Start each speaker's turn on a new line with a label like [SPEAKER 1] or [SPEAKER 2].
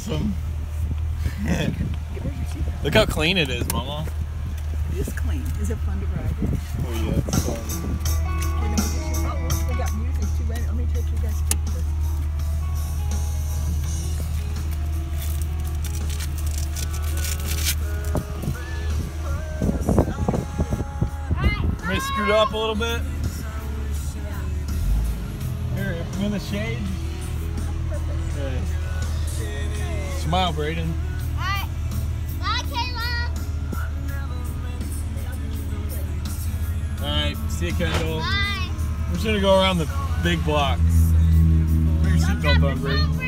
[SPEAKER 1] awesome. Look how clean it is, Mama.
[SPEAKER 2] It is clean. Is it fun to ride?
[SPEAKER 1] Oh yeah, it's fun.
[SPEAKER 2] We got music too. Wait, let me take you guys pictures.
[SPEAKER 1] May scoot up a little bit. Here, I'm in the shade. Okay. Smile, Braden.
[SPEAKER 3] Alright. Bye, Kayla.
[SPEAKER 1] Alright, see you, Kendall.
[SPEAKER 3] Bye.
[SPEAKER 1] We're just gonna go around the big blocks. Put your seatbelt on, Braden.